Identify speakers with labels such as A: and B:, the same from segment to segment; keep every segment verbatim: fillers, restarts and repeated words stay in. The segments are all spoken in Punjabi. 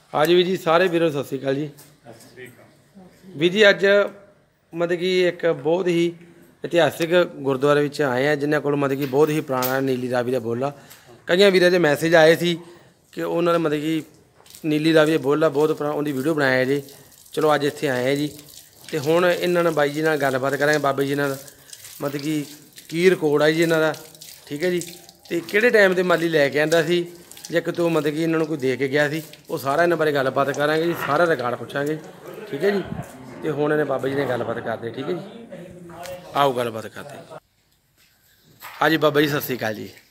A: हाँ जी वीर जी सारे वीरों सत श्री अकाल जी। वीर जी अज मतलब कि एक बहुत ही इतिहासिक गुरुद्वारे में आए हैं जिन्होंने को मतलब कि बहुत ही पुराना नीली रावी का बोला। कई वीर के मैसेज आए थे कि उन्होंने मतलब कि नीली रावी का बोला बहुत पुराना उनकी वीडियो बनाया जी। चलो अज इत्थे आए हैं जी तो हुण इन्होंने बाई जी नाल गलबात करांगे बाबे जी नाल मतलब कि की रिकॉर्ड है जी इन्हों का। ठीक है जी तो किहड़े टाइम से माली लैके आंदा सी जे कितों मतलब कि इन्होंने कोई दे के गया सी वो सारा इन्होंने बारे गलबात करांगे जी। सारा रिकॉर्ड पुछांगे ठीक है जी। तो हुण इन्हें बाबा जी ने गलबात करते ठीक है जी। आओ गलबात करते। हाँ जी बाबा जी सत श्री अकाल जी।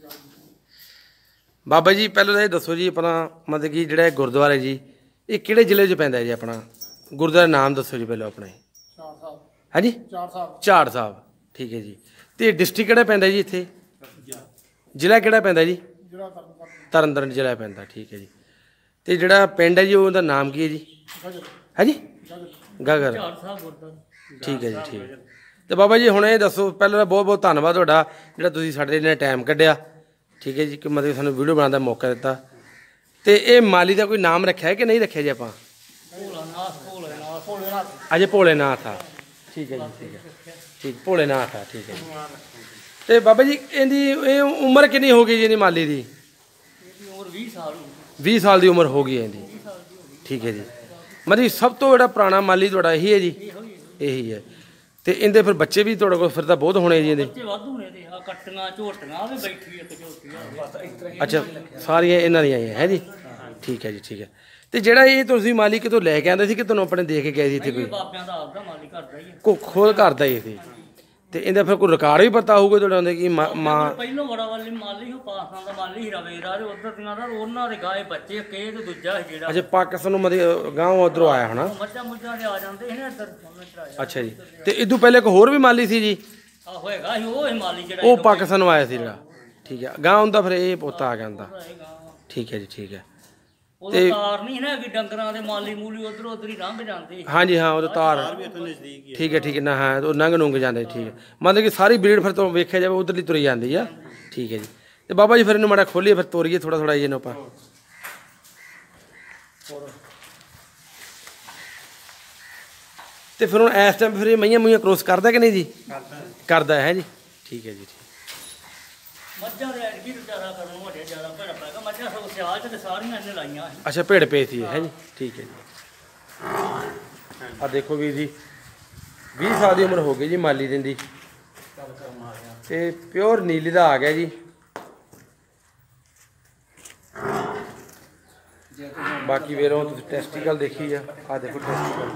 A: बाबा जी पहले तो ये दसो जी अपना मतलब कि जिहड़ा गुरुद्वारा जी ये किहड़े जिले च पैंदा जी अपना गुरुद्वारा नाम दसो जी पहले अपने। हाँ जी झाड़ साहब ठीक है जी। तो डिस्ट्रिक्ट किहड़ा पैंदा जी इत्थे जिला किहड़ा पैंदा जी तरनतारन जिला पैंदा ठीक है जी। तो जिहड़ा पिंड है जी उहदा नाम की है जी है जी गागर ठीक है जी ठीक है। तो बाबा जी हुण ये दसो पहले तो बहुत बहुत धन्नवाद तुहाडा जिहड़ा तुसीं साडे नाल टाइम कढिया ठीक है जी कि मतलब सानूं वीडियो बनाने का मौका दिता। तो ये माली का कोई नाम रखा है कि नहीं रखा जी आपां अजय भोलेनाथ आ ठीक है जी ठीक है ठीक भोलेनाथ आ ठीक है जी। तो बाबा जी इहदी उम्र कितनी हो गई जी इहदी माली की बीस साल की उम्र हो गई है इहदी ठीक है जी। मतलब सब तो जो पुराना माली तुहाडा यही है जी यही है। तो इनके फिर बच्चे भी तुहाडे कोल फिर तो बहुत होने जी इहदे अच्छा सारियां इन्हां दियां है जी ठीक है जी ठीक है। तो जिहड़ा ये तुसीं माली कितों लैके आंदे सी कि तुहानूं अपने दे के गए सी इत्थे कोई खुद घर दा ही सी। तो इनका फिर कोई रिकॉर्ड भी पता होगा तुहाडे कि मां
B: ਪਹਿਲੋਂ ਬੜਾ ਵਾਲੀ ਮਾਲੀ ਹੋ ਪਾਕਿਸਤਾਨ ਦਾ ਮਾਲੀ ਹੀ ਰਵੇਰਾ ਤੇ ਉਧਰ ਦੀਆਂ ਦਾ ਉਹਨਾਂ ਦੇ ਗਾਏ ਬੱਚੇ ਕੇ ਤੇ ਦੂਜਾ ਜਿਹੜਾ
A: अच्छा पाकिस्तान मतलब गाँव उधरों आया होना
B: ਮੱਝਾਂ ਮੁੱਝਾਂ ਦੇ ਆ ਜਾਂਦੇ ਨੇ ਇੱਧਰ।
A: अच्छा जी। तो इदू पहले कोई होर भी माली सी जी
B: ਆ ਹੋਏਗਾ ਹੀ ਉਹ ਹੀ ਮਾਲੀ ਜਿਹੜਾ
A: वो पाकिस्तान आया सी जिहड़ा ठीक है गाँव उनका फिर ये पोता आ गया उनका ठीक है जी ठीक है।
B: ਉਹਦਾ ਤਾਰ ਨਹੀਂ ਨਾ ਕਿ ਡੰਗਰਾਂ ਦੇ ਮਾਲੀ ਮੂਲੀ ਉਧਰ ਉਧਰ ਹੀ ਲੰਘ ਜਾਂਦੇ
A: हाँ जी हाँ वो तार ठीक है ठीक है ना हाँ तो नंग नुंग जाते ठीक है मतलब कि सारी ब्रीड फिर तो वेख्या जाए उधरली तुरी जाती है ठीक है जी। तो बाबा जी फिर इन्हें माड़ा खोलिए फिर तोड़िए थोड़ा थोड़ा जी आप तो फिर हम इस टाइम फिर मईयां मुईयां क्रॉस करता कि नहीं जी करता है जी ठीक है जी ठीक। अच्छा भेड़ पे थी है जी ठीक है जी। आ देखो वीर जी बीस साल की उम्र हो गई जी माली दिन दी ते प्योर नीली का आ गया जी। बाकी वेरों तुम टेस्टिकल देखी है आ देखो टेस्टिकल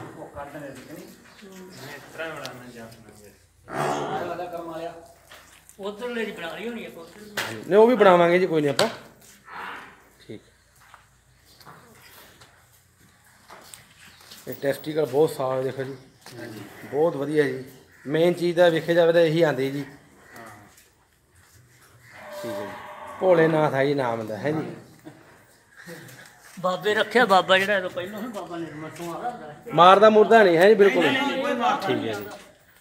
A: नहीं वो भी बनावांगे जी कोई नहीं आप ठीक। ये टेस्टिकल बहुत साफ देखो जी बहुत वधिया जी। मेन चीज़ का वेखे जाए तो यही आती जी ठीक है जी। भोलेनाथ है जी नाम का है जी
B: ਬਾਬੇ ਰੱਖਿਆ ਬਾਬਾ ਜਿਹੜਾ ਇਹ ਪਹਿਲਾਂ ਹੀ ਬਾਬਾ ਨਿਰਮਲ ਤੋਂ ਆਦਾ
A: मारदा मुरदा नहीं है जी बिल्कुल ठीक है जी।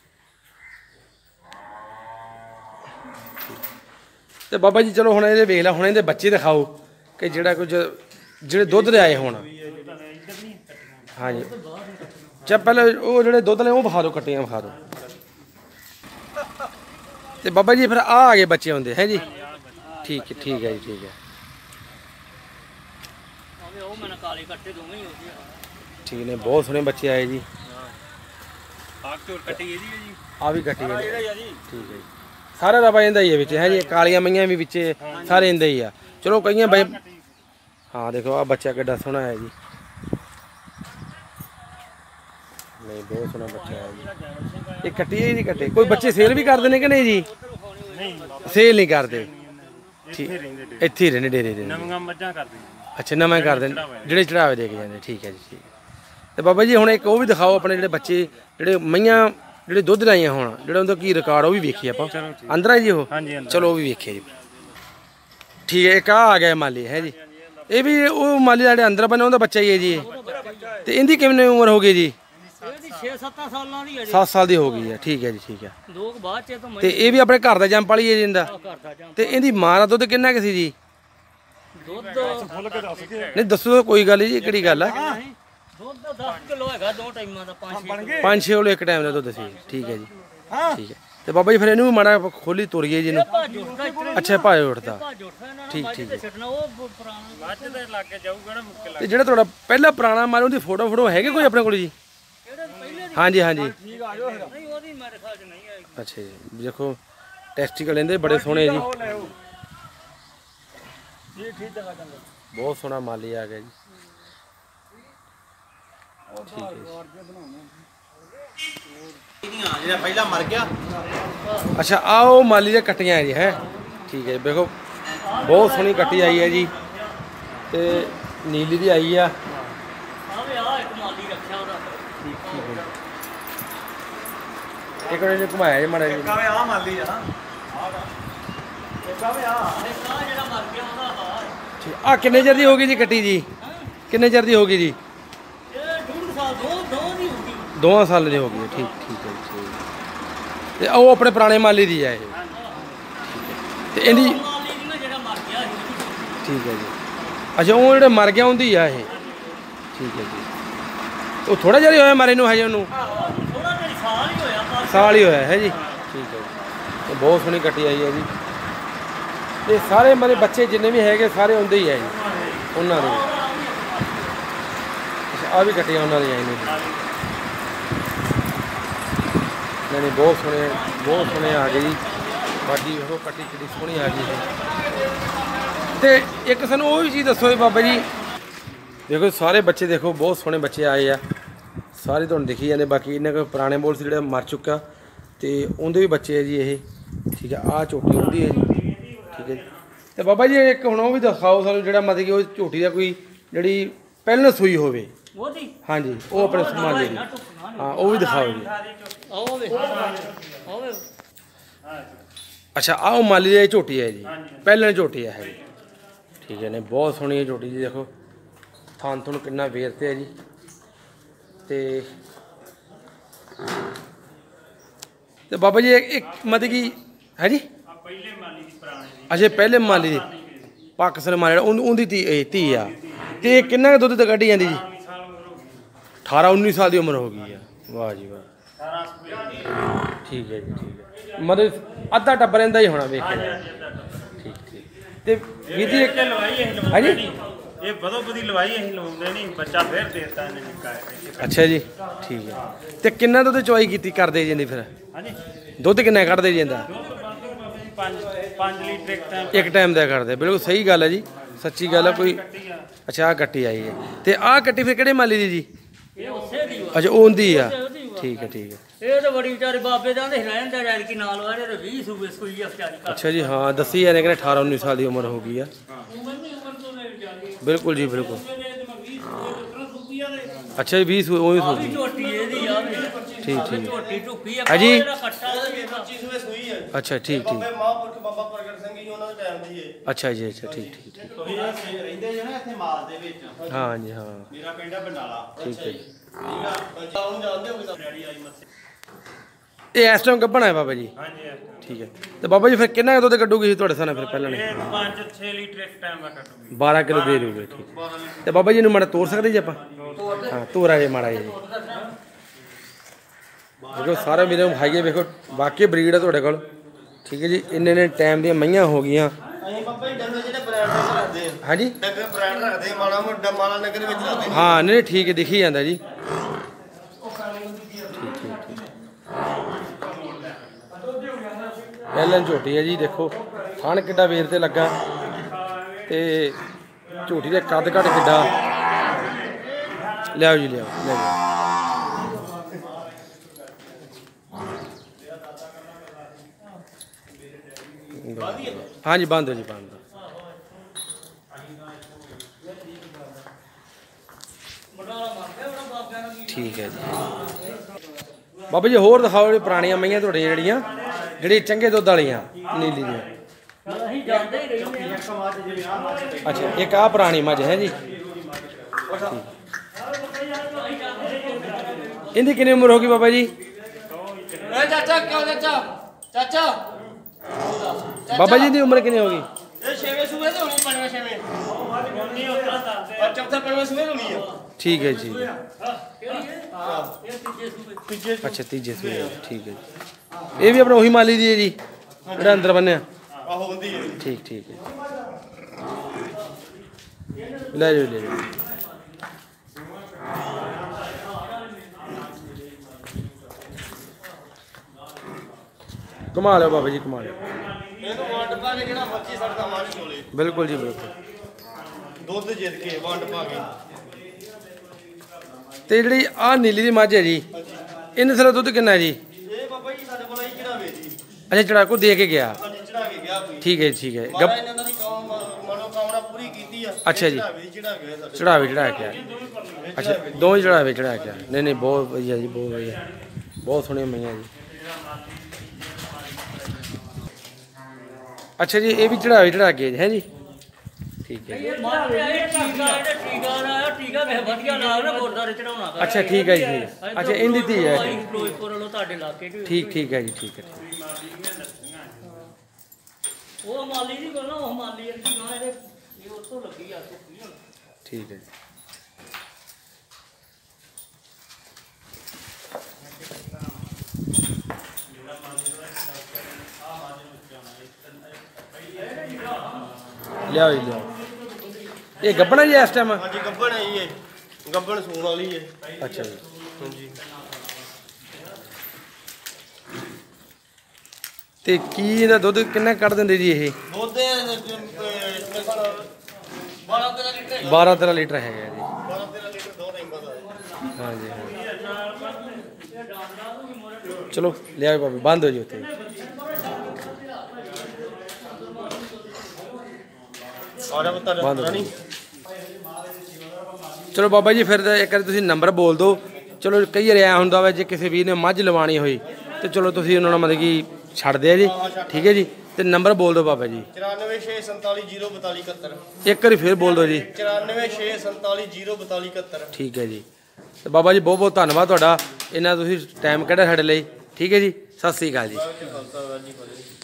A: तो बाबा जी चलो हुण ये वेख ला हुण इहदे बच्चे दिखाओ कि जिहड़ा कुछ जिहड़े दुध दे आए होण हाँ जी चल पहले वो जिहड़े दुध ने वो विखा दो कट्टियां विखा दो। तो बाबा जी फिर आ आ गए बच्चे होंदे हैं जी ठीक है ठीक है जी ठीक है ठीक ने बहुत सोहने बच्चे आए जी आ भी कट्टी है ठीक है जी। सारा रबा इंदा ही है बिच है जी कालियां मईयां भी बिच सारे इंदा ही आ। चलो कई भाई हाँ देखो आ बच्चा किड्डा सोहना है जी नहीं बहुत सोहना बच्चा है जी। ये कट्टी है जी कट्टे कोई बच्चे सेल भी करते हैं कि नहीं जी सेल नहीं करते ठीक इत्थे ही रहने डेरे दे अच्छा नवां कर दें जिहड़े चढ़ावे दे के जाते ठीक है जी ठीक। तो बाबा जी हुण एक वो भी दिखाओ अपने जिहड़े बच्चे जिहड़े मईयां जिहड़े दुध लाइयां होण जिहड़ा उनका की रिकॉर्ड वो भी वेखिए आपां अंदर है जी वो चलो वो भी वेखिए जी ठीक है। एक आ गया माली है जी ये भी वो माली जिहड़े अंदर बने उनका बच्चा ही है जी। तो इनकी कितनी उम्र हो गई जी सत्त साल की हो गई है ठीक है जी ठीक है। तो ये भी अपने घर का जंप वाली है जी इनका। तो इनकी मां का दुध किन्ना क सी जी
B: ਦੁੱਧ
A: ਨਹੀਂ ਦੱਸੋ ਕੋਈ ਗੱਲ ਜੀ, ਕਿਹੜੀ ਗੱਲ ਆ?
B: ਦੁੱਧ ਦਸ ਕਿਲੋ ਹੈਗਾ ਦੋ ਟਾਈਮਾਂ ਦਾ, ਪੰਜ ਛੇ
A: ਪੰਜ ਛੇ ਕਿਲੋ ਇੱਕ ਟਾਈਮ ਦਾ ਦੁੱਧ ਸੀ। ਠੀਕ ਹੈ ਜੀ, ਠੀਕ ਹੈ। ਤੇ ਬਾਬਾ ਜੀ ਫਿਰ ਇਹਨੂੰ ਵੀ ਮਾੜਾ ਖੋਲੀ ਤੁਰੀਏ ਜੀ ਇਹਨੂੰ।
B: ਭੱਜ ਉੱਠਦਾ ਇੱਥੇ,
A: ਅੱਛਾ ਭਾਜ ਉੱਠਦਾ।
B: ਭੱਜ ਉੱਠਦਾ ਇਹਨਾਂ
A: ਠੀਕ,
B: ਨੂੰ
A: ਠੀਕ
B: ਤੇ ਛੱਡਣਾ ਉਹ ਪੁਰਾਣਾ ਮੱਝ ਦੇ ਲਾਗੇ ਜਾਊਗਾ ਨਾ ਮੁੱਕੇ
A: ਤੇ ਜਿਹੜਾ ਤੁਹਾਡਾ ਪਹਿਲਾ ਪੁਰਾਣਾ ਮਾਲ ਉਹਦੀ ਫੋਟੋ ਫੋਟੋ ਹੈਗੇ ਕੋਈ ਆਪਣੇ ਕੋਲ ਜੀ?
B: ਕਿਹੜੇ ਪਹਿਲੇ ਦੀ
A: ਹਾਂਜੀ ਹਾਂਜੀ।
B: ਠੀਕ ਆ ਜਾਓ ਫਿਰ। ਨਹੀਂ ਉਹਦੀ ਮੇਰੇ ਖਿਆਲ ਚ ਨਹੀਂ ਆਏਗੀ।
A: ਅੱਛਾ ਜੀ, ਦੇਖੋ ਟੈਸਟੀਕਲ ਇਹਦੇ ਬੜੇ ਸੋਹਣੇ ਜੀ,
B: ਜੀ ਠੀਕ ਜਗ੍ਹਾ ਚੰਗਾ।
A: ਬਹੁਤ ਸੋਹਣਾ ਮਾਲੀ ਆ ਗਿਆ ਜੀ। ਠੀਕ ਹੈ
C: ਜਿਹੜਾ ਪਹਿਲਾਂ ਮਰ ਗਿਆ।
A: ਅੱਛਾ ਆ ਉਹ ਮਾਲੀ ਦੀਆਂ ਕੱਟੀਆਂ ਜੀ ਹੈ। ਠੀਕ ਹੈ ਵੇਖੋ ਬਹੁਤ ਸੋਹਣੀ ਕੱਟੀ ਆਈ ਹੈ ਜੀ, ਤੇ ਨੀਲੀ ਦੀ ਆਈ ਆ।
B: ਆਵੇ ਆ ਇੱਕ ਮਾਲੀ ਰੱਖਿਆ ਉਹਦਾ।
A: ਠੀਕ ਠੀਕ ਹੈ। ਇੱਕ ਵਾਰ ਇਹਨੇ ਘੁਮਾਇਆ ਜੀ ਮਾੜਾ ਜੀ।
C: ਕਾਵੇ ਆ ਮਾਲੀ ਆ। ਕਾਵੇ ਆ
B: ਇੱਕ ਆ ਜਿਹੜਾ ਮਰ ਗਿਆ ਉਹਦਾ ਹਾਰ।
A: ਠੀਕ ਆ ਕਿੰਨੇ ਚਿਰ ਦੀ ਹੋ ਗਈ ਜੀ ਕੱਟੀ ਜੀ? ਕਿੰਨੇ ਚਿਰ ਦੀ ਹੋ ਗਈ ਜੀ?
B: ਇਹ ਡੂਢ ਸਾਲ ਦੋ ਦੋ ਦੀ ਹੋ ਗਈ।
A: ਦੋਵਾਂ ਸਾਲ ਦੀ ਹੋ ਗਈ ਹੈ। ਠੀਕ ਠੀਕ ਹੈ ਜੀ। ਤੇ ਉਹ ਆਪਣੇ ਪੁਰਾਣੇ ਮਾਲੀ ਦੀ ਆ ਇਹ। ਤੇ ਇਹਦੀ
B: ਮਾਲੀ ਦੀ ਨਾ ਜਿਹੜਾ ਮਰ ਗਿਆ ਸੀ।
A: ਠੀਕ ਹੈ ਜੀ। ਅੱਛਾ ਉਹ ਜਿਹੜੇ ਮਰ ਗਿਆ ਉਹਦੀ ਆ ਇਹ। ਠੀਕ ਹੈ ਜੀ। ਉਹ ਥੋੜਾ ਜਿਹਾ ਹੀ ਹੋਇਆ ਮਾਰੇ ਨੂੰ ਹਜੇ ਉਹਨੂੰ?
B: ਥੋੜਾ ਜਿਹਾ ਸਾਲ ਹੀ ਹੋਇਆ ਪਰ
A: ਸਾਲ ਹੀ ਹੋਇਆ ਹੈ ਜੀ। ਠੀਕ ਹੈ ਜੀ। ਤੇ ਬਹੁਤ ਸੋਹਣੀ ਕੱਟੀ ਆਈ ਹੈ ਜੀ। ਤੇ ਸਾਰੇ ਮੇਰੇ ਬੱਚੇ ਜਿੰਨੇ ਵੀ ਹੈਗੇ ਸਾਰੇ ਹੁੰਦੇ ਹੀ ਆ ਜੀ ਉਹਨਾਂ ਦੇ। ਅੱਛਾ ਆ ਵੀ ਕੱਟੀਆਂ ਉਹਨਾਂ ਦੀਆਂ ਨੇ। ਨਹੀਂ ਨਹੀਂ ਬਹੁਤ ਸੋਹਣੇ ਬਹੁਤ ਸੋਹਣੇ ਆ ਗਏ ਜੀ। ਬਾਕੀ ਵੇਖੋ ਕੱਟੀ ਕਿੱਡੀ ਸੋਹਣੀ ਆ ਗਈ ਹੈ। ਤੇ ਇੱਕ ਸਾਨੂੰ ਉਹ ਵੀ ਚੀਜ਼ ਦੱਸੋ ਜੀ ਬਾਬਾ ਜੀ, ਦੇਖੋ ਸਾਰੇ ਬੱਚੇ ਦੇਖੋ ਬਹੁਤ ਸੋਹਣੇ ਬੱਚੇ ਆਏ ਆ, ਸਾਰੇ ਤੁਹਾਨੂੰ ਦਿਖੀ ਜਾਂਦੇ। ਬਾਕੀ ਇਹਨਾਂ ਕੋਲ ਪੁਰਾਣੇ ਬੋਲ ਸੀ ਜਿਹੜਾ ਮਰ ਚੁੱਕਾ, ਤੇ ਉਹਦੇ ਵੀ ਬੱਚੇ ਆ ਜੀ ਇਹ। ਠੀਕ ਹੈ ਆਹ ਝੋਟੀ ਹੁੰਦੀ ਹੈ ਜੀ। ਠੀਕ ਹੈ ਜੀ। ਤੇ ਬਾਬਾ ਜੀ ਇੱਕ ਹੁਣ ਉਹ ਵੀ ਦਿਖਾਓ ਸਾਨੂੰ ਜਿਹੜਾ ਮਤਲਬ ਕਿ ਉਹ ਝੋਟੀ ਦਾ ਕੋਈ ਜਿਹੜੀ ਪਹਿਲਾਂ ਸੂਈ ਹੋਵੇ।
B: ਉਹਦੀ
A: ਹਾਂਜੀ ਉਹ ਆਪਣੇ ਸਮਾਨ ਦੇ ਹਾਂ ਉਹ ਵੀ ਦਿਖਾਓ ਜੀ।
B: ਆਓ ਵੇ ਆਓ ਵੇ।
A: ਅੱਛਾ ਆਹ ਉਹ ਮਾਲੀ ਦੀ ਝੋਟੀ ਹੈ ਜੀ, ਪਹਿਲਾਂ ਝੋਟੀ ਹੈ। ਠੀਕ ਹੈ ਨੇ ਬਹੁਤ ਸੋਹਣੀ ਹੈ ਝੋਟੀ ਜੀ। ਦੇਖੋ ਥਾਨ ਤੁਹਾਨੂੰ ਕਿੰਨਾ ਵੇਰ ਤੇ ਹੈ ਜੀ। ਤੇ ਤੇ ਬਾਬਾ ਜੀ ਇੱਕ ਮਤਲਬ ਕਿ ਹੈ ਜੀ
C: ਪਹਿਲੇ ਮਾਲੀ ਦੀ ਪੁਰਾਣੇ ਦੀ।
A: ਅਜੇ ਪਹਿਲੇ ਮਾਲੀ ਦੀ ਪਾਕਿਸਤਾਨ ਮਾਲੀ ਉਹਦੀ ਧੀ ਇਹ ਧੀ ਆ। ਤੇ ਕਿੰਨਾ ਕੁ ਦੁੱਧ ਤੇ ਕੱਢੀ ਜਾਂਦੀ ਜੀ? ਅਠਾਰਾਂ ਉੱਨੀ ਸਾਲ ਦੀ ਉਮਰ ਹੋ ਗਈ ਆ। ਵਾਹ ਜੀ ਵਾਹ। ਠੀਕ ਹੈ ਜੀ ਠੀਕ ਹੈ। ਮਤਲਬ ਅੱਧਾ ਟੱਬਰ ਰਹਿੰਦਾ ਹੀ ਹੋਣਾ ਵੇਖ ਕੇ। ਠੀਕ ਠੀਕ। ਤੇ ਵੀਰ ਜੀ ਇੱਕ
C: ਲਵਾਈ ਅਸੀਂ ਲਵਾਉਂਦੇ ਨਹੀਂ, ਇਹ ਬਦੋ ਬਦੀ ਲਵਾਈ ਅਸੀਂ ਲਵਾਉਂਦੇ ਨਹੀਂ, ਬੱਚਾ ਫਿਰ ਦੇਤਾ ਇਹਨੇ ਨਿੱਕਾ।
A: ਅੱਛਾ ਜੀ ਠੀਕ ਹੈ। ਤੇ ਕਿੰਨਾ ਦੁੱਧ ਚਵਾਈ ਕੀਤੀ ਕਰਦੇ ਜਾਂਦੀ ਫਿਰ?
C: ਹਾਂਜੀ
A: ਦੁੱਧ ਕਿੰਨਾ ਕੱਢਦੇ ਜਾਂਦਾ?
C: ਪੰਜ ਪੰਜ ਲੀਟਰ ਇੱਕ ਟਾਈਮ।
A: ਇੱਕ ਟਾਈਮ ਦਾ ਕਰਦੇ, ਬਿਲਕੁਲ ਸਹੀ ਗੱਲ ਹੈ ਜੀ, ਸੱਚੀ ਗੱਲ ਹੈ। ਕੋਈ ਅੱਛਾ ਆਹ ਕੱਟੀ ਆਈ ਹੈ। ਤੇ ਆਹ ਕੱਟੀ ਫਿਰ ਕਿਹੜੇ ਮਾਲੀ ਦੀ ਜੀ?
B: ਇਹ ਉਸੇ ਦੀ
A: ਅੱਛਾ ਉਹਦੀ ਆ। ਠੀਕ ਹੈ ਠੀਕ ਹੈ।
B: ਇਹ ਤਾਂ ਬੜੀ ਵਿਚਾਰੇ ਬਾਬੇ ਦਾ ਦੇ ਰਹਿਣ ਦਾ ਯਾਰ ਕਿ ਨਾਲ ਵਾਲੇ ਤੇ ਵੀਹ ਸੂਬੇ ਸੂਈ ਆ ਵਿਚਾਰੀ ਘਰ।
A: ਅੱਛਾ ਜੀ ਹਾਂ ਦੱਸੀ ਜਾਂਦੇ ਕਹਿੰਦੇ ਅਠਾਰਾਂ ਉੱਨੀ ਸਾਲ ਦੀ ਉਮਰ ਹੋ ਗਈ ਆ।
B: ਉਮਰ ਨਹੀਂ ਉਮਰ ਤੋਂ ਲੈ ਜਾਂਦੀ।
A: ਬਿਲਕੁਲ ਜੀ ਬਿਲਕੁਲ।
B: ਵੀਹ ਸੂਬੇ ਸੂਬੀ ਆ ਦੇ।
A: ਅੱਛਾ ਜੀ ਵੀਹ ਉਹੀ
B: ਆ ਵੀ
A: ਸੂਈ।
B: ਝੋਟੀ ਇਹਦੀ ਆ ਵੀ।
A: ਠੀਕ ਠੀਕ।
B: ਝੋਟੀ ਢੁੱਕੀ ਆ।
A: ਹਾਂਜੀ।
B: ਇਹਦਾ ਕੱਟਾ ਇਹਦਾ।
C: ਪੱਚੀ ਸੂਏ ਸੂਈ ਹੈ।
A: ਅੱਛਾ ਠੀਕ ਠੀਕ।
C: ਮਹਾਂਪੁਰਖ ਬਾਬਾ ਪ੍ਰਗਟ ਸਿੰਘ ਜੀ ਉਹਨਾਂ ਦੇ ਟਾਈਮ ਦੀ ਹੈ।
A: ਅੱਛਾ ਜੀ ਅੱਛਾ ਠੀਕ ਠੀਕ ਠੀਕ।
C: ਤੁਸੀਂ ਰਹਿੰਦੇ ਜੇ ਨਾ ਇੱਥੇ ਮਾਲ ਦੇ ਵਿੱਚ।
A: ਹਾਂ ਜੀ ਹਾਂ
C: ਮੇਰਾ ਪਿੰਡ ਹੈ ਬੰਡਾਲਾ।
A: ਠੀਕ ਹੈ ਜੀ।
C: ਠੀਕ ਆ ਉਹਨੂੰ ਜਾਣਦੇ ਹੋ ਕਿ ਡੈਡੀ ਆਈ ਮੱਸੇ।
A: ਇਹ ਇਸ ਟਾਈਮ ਗੱਭਣ ਹੈ ਬਾਬਾ ਜੀ?
C: ਹਾਂਜੀ
A: ਠੀਕ ਹੈ। ਤੇ ਬਾਬਾ ਜੀ ਫਿਰ ਕਿੰਨਾ ਦੁੱਧ ਕੱਢੂਗੀ ਸੀ ਤੁਹਾਡੇ ਸਾਹਮਣੇ ਫਿਰ ਪਹਿਲਾਂ ਨੇ?
C: ਇਹ ਪੰਜ ਛੇ ਲੀਟਰ ਇੱਕ ਟਾਈਮ ਦਾ ਕੱਟੂਗੀ।
A: ਬਾਰਾਂ ਕਿਲੋ ਦੇ ਦੂਗੇ। ਠੀਕ ਹੈ। ਤੇ ਬਾਬਾ ਜੀ ਨੂੰ ਮਾੜਾ ਤੋੜ ਸਕਦੇ ਜੀ ਆਪਾਂ? ਹਾਂ ਤੋਰਾ ਜੇ ਮਾੜਾ ਜੀ। ਦੇਖੋ ਸਾਰੇ ਮੇਰੇ ਹਾਈਏ ਵੇਖੋ ਵਾਕਈ ਬਰੀਡ ਹੈ ਤੁਹਾਡੇ ਕੋਲ। ਠੀਕ ਹੈ ਜੀ। ਇੰਨੇ ਨੇ ਟਾਈਮ ਦੀਆਂ ਮਈਆਂ ਹੋ ਗਈਆਂ।
C: ਅਸੀਂ ਬਾਬਾ ਜੀ ਡੰਗਰ ਜਿਹੜੇ ਬ੍ਰਾਂਡ ਦੇ ਰੱਖਦੇ ਆ।
A: ਹਾਂਜੀ
C: ਡੰਗਰ ਬ੍ਰਾਂਡ ਰੱਖਦੇ ਆ, ਮਾੜਾ ਮੋਟਾ ਮਾਲਾ ਨਗਰ ਵਿੱਚ ਰੱਖਦੇ ਆ।
A: ਹਾਂ ਨਹੀਂ ਠੀਕ ਹੈ ਦਿਖੀ ਜਾਂਦਾ ਜੀ। ਪਹਿਲਾਂ ਝੋਟੀ ਹੈ ਜੀ। ਦੇਖੋ ਥਣ ਕਿੱਡਾ ਵੇਰ ਤੇ ਲੱਗਾ, ਤੇ ਝੋਟੀ ਦੇ ਕੱਦ ਕੱਟ ਕਿੱਡਾ। ਲਿਆਓ ਜੀ ਲਿਆਓ ਲੈ ਜਾਓ। ਹਾਂਜੀ ਬੰਦ ਹੋ ਜੀ ਬੰਦ। ਠੀਕ ਹੈ ਜੀ। ਬਾਬਾ ਜੀ ਹੋਰ ਦਿਖਾਓ ਜਿਹੜੀ ਪੁਰਾਣੀਆਂ ਮਈਆਂ ਤੁਹਾਡੀਆਂ ਜਿਹੜੀਆਂ ਜਿਹੜੀ ਚੰਗੇ ਦੁੱਧ ਵਾਲੀਆਂ ਨੀਲੀ ਦੀਆਂ।
B: ਅਸੀਂ ਜਾਂਦੇ ਹੀ ਰਹਿੰਦੇ ਆ।
A: ਅੱਛਾ ਇੱਕ ਆਹ ਪੁਰਾਣੀ ਮੱਝ ਹੈ ਜੀ। ਇਹਦੀ ਕਿੰਨੀ ਉਮਰ ਹੋ ਗਈ ਬਾਬਾ ਜੀ?
C: ਏ ਚਾਚਾ ਕਿਉਂ ਚਾਚਾ ਚਾਚਾ
A: ਬਾਬਾ ਜੀ ਦੀ ਉਮਰ ਕਿੰਨੀ ਹੋ ਗਈ?
C: ਇਹ ਛੇਵੇਂ ਸੂਏ ਤੇ ਹੋਣੀ ਪੰਜਵੇਂ ਛੇਵੇਂ। ਨਹੀਂ ਉਸ ਤਰ੍ਹਾਂ ਦੱਸਦੇ
D: ਆ ਚੌਥਾ ਪੰਜਵਾਂ ਸੂਏ ਹੋਣੀ ਆ
A: ਠੀਕ ਹੈ ਜੀ
B: ਕਿਹੜੀ ਹੈ ਇਹ ਤੀਜੇ ਸੂਬੇ
D: ਤੀਜੇ
A: ਅੱਛਾ ਤੀਜੇ ਸੂਏ ਠੀਕ ਹੈ ਜੀ। ਇਹ ਵੀ ਆਪਣਾ ਉਹੀ ਮਾਲੀ ਦੀ ਹੈ ਜੀ ਜਿਹੜਾ ਅੰਦਰ ਬੰਨਿਆ
D: ਆਹੋ ਬੰਦੀ ਹੈ
A: ਠੀਕ ਠੀਕ ਹੈ ਲੈ ਜਾਓ ਲੈ ਜਾਓ ਕਮਾ ਲਿਓ ਬਾਬਾ ਜੀ ਕਮਾ ਲਿਓ
D: ਇਹਨੂੰ ਵੰਡ ਪਾ ਕੇ ਜਿਹੜਾ ਮੱਛੀ ਸੜਦਾ ਮੱਝ ਕੋਲੇ
A: ਬਿਲਕੁਲ ਜੀ ਬਿਲਕੁਲ
D: ਦੁੱਧ ਜਿੱਤ ਕੇ ਵੰਡ ਪਾ ਕੇ
A: ਤੇ ਜਿਹੜੀ ਆਹ ਨੀਲੀ ਦੀ ਮੱਝ ਹੈ ਜੀ ਇਹਨੇ ਸਾਰਾ ਦੁੱਧ ਕਿੰਨਾ ਹੈ ਜੀ
D: ਇਹ ਬਾਬਾ ਜੀ ਸਾਡੇ ਕੋਲ ਆਈ ਚੜਾਵੇ ਜੀ
A: ਅੱਛਾ ਚੜਾਕੂ ਦੇ ਕੇ ਗਿਆ
D: ਹਾਂਜੀ ਚੜਾ ਕੇ ਗਿਆ ਕੋਈ
A: ਠੀਕ ਹੈ ਠੀਕ ਹੈ
D: ਮਾਰਾ ਇਹਨਾਂ ਦੀ ਕਾਮ ਮਨੋ ਕਾਮਨਾ ਪੂਰੀ ਕੀਤੀ ਆ
A: ਅੱਛਾ ਜੀ।
D: ਚੜਾਵੇ ਚੜਾ ਗਿਆ ਸਾਡੇ
A: ਚੜਾਵੇ ਚੜਾ ਕੇ ਆਇਆ ਅੱਛਾ ਦੋਵੇਂ ਚੜਾਵੇ ਚੜਾ ਕੇ ਆਇਆ ਨਹੀਂ ਨਹੀਂ ਬਹੁਤ ਵਧੀਆ ਜੀ ਬਹੁਤ ਵਧੀਆ ਬਹੁਤ ਸੋਹਣੀਆਂ ਮਈਆਂ ਜੀ ਅੱਛਾ ਜੀ ਇਹ ਵੀ ਚੜਾਵੇ ਚੜਾ ਕੇ ਹੈ ਜੀ ਠੀਕ ਹੈ ਜੀ
B: ਇਹ ਮਾਰ ਪਿਆ ਇਹ ਟੀਕਾ ਇਹ ਟੀਕਾ ਲਾਇਆ ਟੀਕਾ ਵੇ ਵਧੀਆ ਲਾ ਨਾ ਗੁਰਦਾਰੇ ਚੜਾਉਣਾ ਕਰ
A: ਅੱਛਾ ਠੀਕ ਹੈ ਜੀ ਠੀਕ ਹੈ। ਅੱਛਾ ਇਹਦੀ ਧੀ ਹੈ
B: ਫਿਰੋਜ਼ਪੁਰ ਵੱਲੋਂ ਤੁਹਾਡੇ ਇਲਾਕੇ ਚ
A: ਠੀਕ ਠੀਕ ਹੈ ਜੀ ਠੀਕ ਹੈ
B: ਉਹ ਮਾਲੀ ਦੀ ਕੋਲ ਨਾ ਉਹ ਮਾਲੀ ਦੀ ਨਾ ਇਹਦੇ ਇਹ ਉੱਥੋਂ ਲੱਗੀ ਆ ਸੁੱਕੀ ਹੁਣ
A: ਠੀਕ ਹੈ ਜੀ ਲਿਆਓ ਜੀ ਲਿਆਓ ਇਹ ਗੱਬਣਾ ਜੀ ਇਸ ਟਾਈਮ
D: ਹਾਂਜੀ ਗੱਬਣ ਹੈ ਜੀ ਇਹ ਗੱਬਣ ਸੂਣ ਵਾਲੀ ਹੈ
A: ਅੱਛਾ ਜੀ
D: ਹਾਂਜੀ
A: ਤੇ ਕੀ ਇਹਦਾ ਦੁੱਧ ਕਿੰਨਾ ਕੱਢ ਦਿੰਦੇ ਜੀ ਇਹ
D: ਦੁੱਧ ਮੇਰੇ ਕੋਲ ਬਾਰਾਂ ਤੇਰਾਂ ਲੀਟਰ ਹੈ
A: ਬਾਰਾਂ ਤੇਰਾਂ ਲੀਟਰ ਹੈਗਾ ਜੀ
D: ਬਾਰਾਂ ਤੇਰਾਂ ਲੀਟਰ ਦੋ ਟਾਈਮਾਂ ਦਾ ਹੈ
A: ਹਾਂਜੀ ਚਲੋ ਲਿਆਓ ਬਾਬੇ ਬੰਦ ਹੋ ਜੀ ਉੱਥੇ
D: ਆਰਾ ਬਤਾ
A: ਬੰਦ ਹੋ
D: ਨਹੀਂ
A: ਚਲੋ ਬਾਬਾ ਜੀ ਫਿਰ ਇੱਕ ਵਾਰੀ ਤੁਸੀਂ ਨੰਬਰ ਬੋਲ ਦਿਓ ਚਲੋ ਕਈ ਵਾਰ ਐ ਹੁੰਦਾ ਵਾ ਜੇ ਕਿਸੇ ਵੀਰ ਨੇ ਮੱਝ ਲਵਾਣੀ ਹੋਈ ਤੇ ਚਲੋ ਤੁਸੀਂ ਉਹਨਾਂ ਨੂੰ ਮਤਲਬ ਕਿ ਛੱਡਦੇ ਆ ਜੀ ਠੀਕ ਹੈ ਜੀ ਤੇ ਨੰਬਰ ਬੋਲ ਦਿਓ ਬਾਬਾ ਜੀ
D: ਚੁਰਾਨਵੇਂ ਛੇ ਸੰਤਾਲੀ ਜ਼ੀਰੋ ਬਤਾਲੀ ਇਕਹੱਤਰ
A: ਇੱਕ ਵਾਰੀ ਫਿਰ ਬੋਲ ਦਿਓ ਜੀ
D: ਚੁਰਾਨਵੇਂ ਛੇ ਸੰਤਾਲੀ ਜ਼ੀਰੋ ਬਤਾਲੀ ਇਕਹੱਤਰ
A: ਠੀਕ ਹੈ ਜੀ ਤੇ ਬਾਬਾ ਜੀ ਬਹੁਤ ਬਹੁਤ ਧੰਨਵਾਦ ਤੁਹਾਡਾ ਇਹਨਾਂ ਤੁਸੀਂ ਟਾਈਮ ਕੱਢਿਆ ਸਾਡੇ ਲਈ ਠੀਕ ਹੈ ਜੀ ਸਤਿ ਸ੍ਰੀ ਅਕਾਲ ਜੀ
D: ਵਾਹਿਗੁਰੂ ਜੀ ਕਾ ਖਾਲਸਾ ਵਾਹਿਗੁਰੂ ਜੀ ਕੀ ਫਤਿਹ